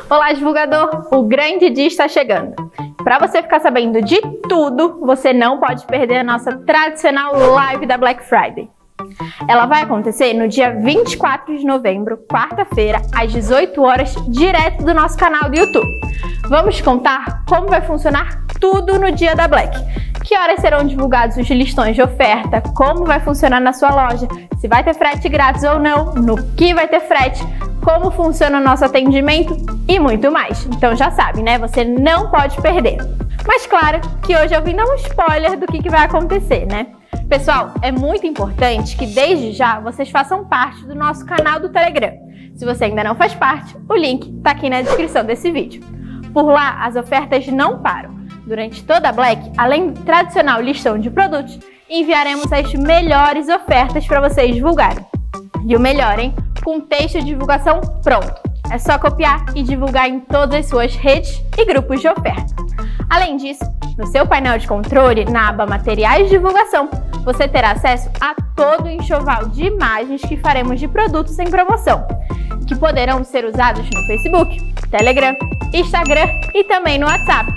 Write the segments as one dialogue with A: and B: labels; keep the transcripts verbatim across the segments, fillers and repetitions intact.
A: Olá, divulgador! O grande dia está chegando. Para você ficar sabendo de tudo, você não pode perder a nossa tradicional live da Black Friday. Ela vai acontecer no dia vinte e quatro de novembro, quarta-feira, às dezoito horas, direto do nosso canal do YouTube. Vamos contar como vai funcionar tudo no dia da Black. Que horas serão divulgados os listões de oferta, como vai funcionar na sua loja, se vai ter frete grátis ou não, no que vai ter frete, como funciona o nosso atendimento e muito mais. Então já sabe, né? Você não pode perder. Mas claro que hoje eu vim dar um spoiler do que, que vai acontecer, né? Pessoal, é muito importante que desde já vocês façam parte do nosso canal do Telegram. Se você ainda não faz parte, o link está aqui na descrição desse vídeo. Por lá, as ofertas não param. Durante toda a Black, além do tradicional listão de produtos, enviaremos as melhores ofertas para vocês divulgarem. E o melhor, hein? Com texto de divulgação pronto. É só copiar e divulgar em todas as suas redes e grupos de oferta. Além disso, no seu painel de controle, na aba Materiais de Divulgação, você terá acesso a todo o enxoval de imagens que faremos de produtos em promoção, que poderão ser usados no Facebook, Telegram, Instagram e também no WhatsApp.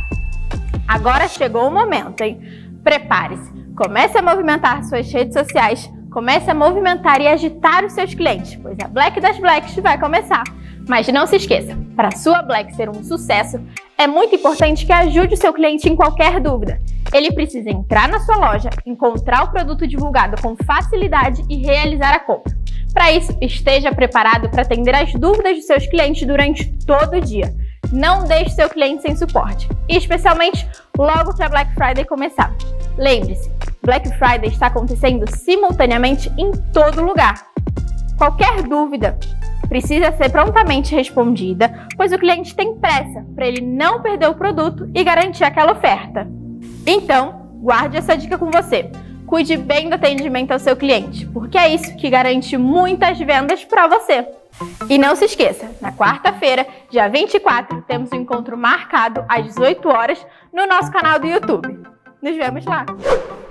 A: Agora chegou o momento, hein? Prepare-se, comece a movimentar suas redes sociais, comece a movimentar e agitar os seus clientes, pois a Black das Blacks vai começar. Mas não se esqueça, para a sua Black ser um sucesso, é muito importante que ajude o seu cliente em qualquer dúvida. Ele precisa entrar na sua loja, encontrar o produto divulgado com facilidade e realizar a compra. Para isso, esteja preparado para atender as dúvidas dos seus clientes durante todo o dia. Não deixe seu cliente sem suporte, e especialmente logo que a Black Friday começar. Lembre-se, Black Friday está acontecendo simultaneamente em todo lugar. Qualquer dúvida precisa ser prontamente respondida, pois o cliente tem pressa para ele não perder o produto e garantir aquela oferta. Então, guarde essa dica com você. Cuide bem do atendimento ao seu cliente, porque é isso que garante muitas vendas para você. E não se esqueça, na quarta-feira, dia vinte e quatro, temos um encontro marcado às dezoito horas no nosso canal do YouTube. Nos vemos lá!